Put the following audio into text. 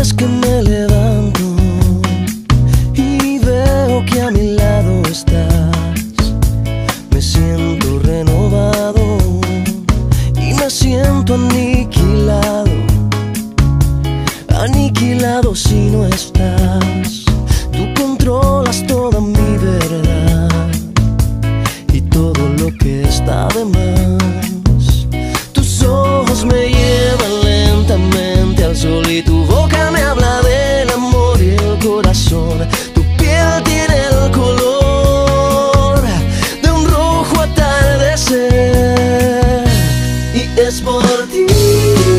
vez que me levanto y veo que a mi lado estás, me siento renovado y me siento aniquilado, aniquilado si no estás. Tú controlas toda mi verdad y todo lo que está de más. Tus ojos me llevan lentamente al sol y tu boca me habla del amor y el corazón. Tu piel tiene el color de un rojo atardecer y es por ti